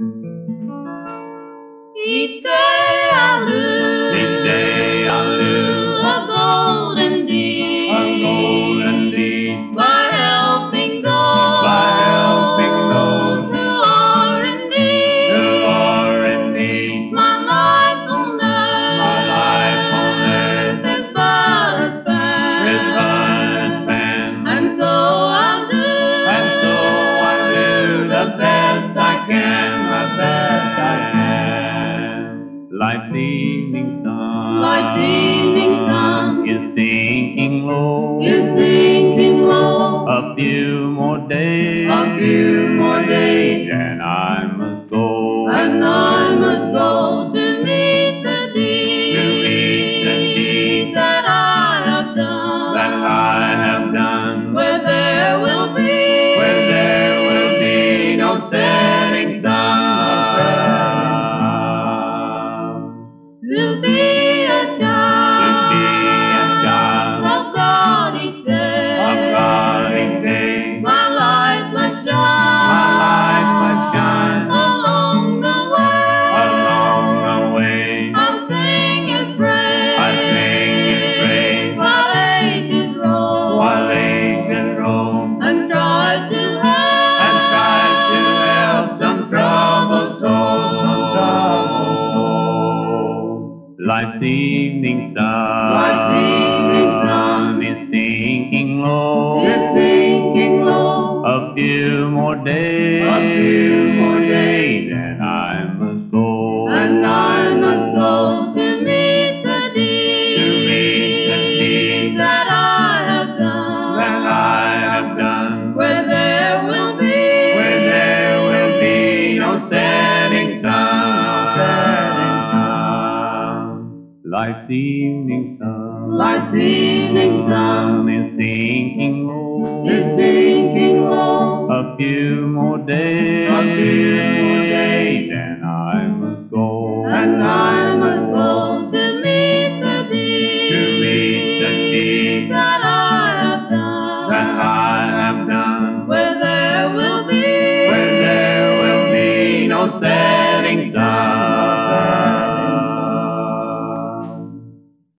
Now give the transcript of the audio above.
Each day I lose, Each day I lose a golden deed, a golden deed by helping those, by helping those who are in need. who are in need. My life on My life on earth earth is but a is span, but a span, and so I do, and so I do the best I can, the best I can. Life's evening sun, Life's evening sun is sinking low, is sinking low. A few more days, A few more days, and I must go, and I must go to meet the meet the deeds deeds that I have done, that I have done, where there will be no setting sun. to be a child of God each day. Of God each day, My life must my life must shine along the way. along the way. I'll sing His praise, I sing His praise while ages roll, while ages roll, and try to and try to help some troubled soul, Life's evening Life's evening sun is sinking low, is sinking low. A few more days, A few more days, and I must go, and I must go to meet the meet the deeds that I have done, that I have done, where there will be no setting sun. Life's evening sun, Life's evening sun